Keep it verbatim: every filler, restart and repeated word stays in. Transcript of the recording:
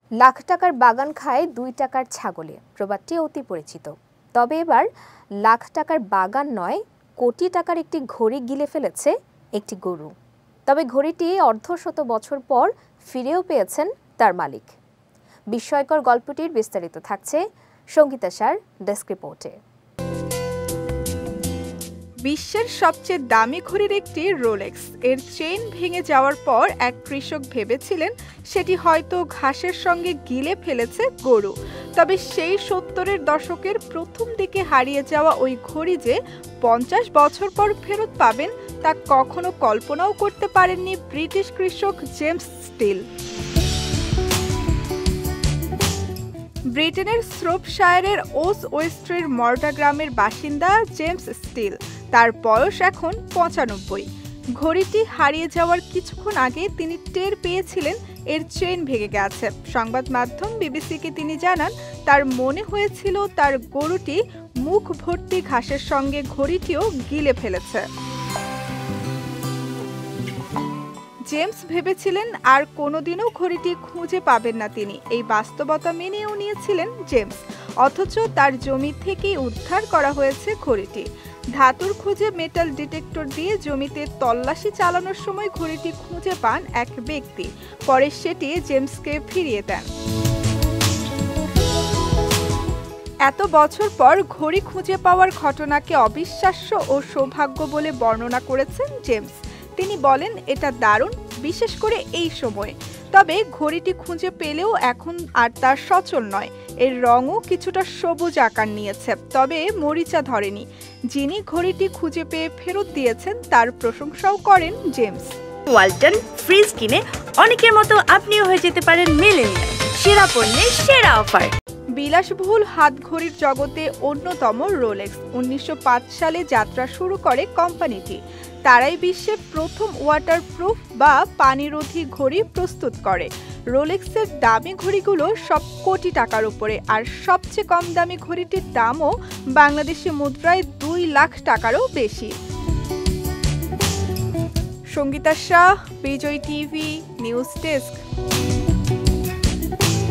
লাখ টাকার বাগান খায় দুই টাকার ছাগলে, প্রবাদটি অতি পরিচিত। তবে এবার লাখ টাকার বাগান নয়, কোটি টাকার একটি ঘড়ি গিলে ফেলেছে একটি গরু। তবে ঘড়িটি অর্ধশত বছর পর ফিরেও পেয়েছেন তার মালিক। বিস্ময়কর গল্পটির বিস্তারিত থাকছে সঙ্গীতাশার ডেস্ক রিপোর্টে। বিশ্বের সবচেয়ে দামি ঘড়ির একটি রোলেক্স এর চেইন ভেঙে যাওয়ার পর এক কৃষক ভেবেছিলেন সেটি হয়তো ঘাসের সঙ্গে গিলে ফেলেছে গরু। তবে সেই সত্তরের দশকের প্রথম দিকে হারিয়ে যাওয়া ওই ঘড়ি যে পঞ্চাশ বছর পর ফেরত পাবেন তা কখনো কল্পনাও করতে পারেননি ব্রিটিশ কৃষক জেমস স্টিল। ব্রিটেনের শ্রোপশায়ারের ওস ওয়েস্ট্রির মর্টা গ্রামের বাসিন্দা জেমস স্টিল। তার বয়স এখন পঁচানব্বই। ঘড়িটি হারিয়ে যাওয়ার কিছুক্ষণ আগে তিনি টের পেয়েছিলেন এর চেইন ভেঙে গেছে। সংবাদ মাধ্যম বিবিসিকে তিনি জানান, তার মনে হয়েছিল তার গরুটি মুখ ভর্তি ঘাসের সঙ্গে ঘড়িটিও গিলে ফেলেছে। জেমস ভেবেছিলেন আর কোনোদিনও ঘড়িটি খুঁজে পাবেন না তিনি। এই বাস্তবতা মেনেও নিয়েছিলেন জেমস। অথচ তার জমি থেকেই উদ্ধার করা হয়েছে ঘড়িটি। ধাতুর খোঁজে মেটাল ডিটেক্টর দিয়ে জমিতে তল্লাশি চালানোর সময় ঘড়িটি খুঁজে পান এক ব্যক্তি। পরে সেটি জেমসকে ফিরিয়ে দেন। এত বছর পর ঘড়ি খুঁজে পাওয়ার ঘটনাকে অবিশ্বাস্য ও সৌভাগ্য বলে বর্ণনা করেছেন জেমস। তিনি বলেন, এটা দারুণ, বিশেষ করে এই সময়ে। তবে ঘড়িটি খুঁজে পেলেও এখন আর তার সচল নয়। এর রঙও কিছুটা সবুজ আকার নিয়েছে, তবে মরিচা ধরেনি। যিনি ঘড়িটি খুঁজে পেয়ে ফেরত দিয়েছেন তার প্রশংসাও করেন জেমস। ওয়ালটন ফ্রিজ কিনে অনেকের মতো আপনিও হয়ে যেতে পারেন মিলেনিয়াল। সেরা পণ্যের সেরা অফার। বিলাসবহুল হাত ঘড়ির জগতে অন্যতম রোলেক্স উনিশশো পাঁচ সালে যাত্রা শুরু করে কোম্পানিটি। তারাই বিশ্বের প্রথম ওয়াটারপ্রুফ বা পানিরোধী ঘড়ি প্রস্তুত করে। রোলেক্সের দামি ঘড়িগুলো সব কোটি টাকার উপরে, আর সবচেয়ে কম দামি ঘড়িটির দামও বাংলাদেশি মুদ্রায় দুই লাখ টাকারও বেশি। Sangita Shah, Vijay TV news desk.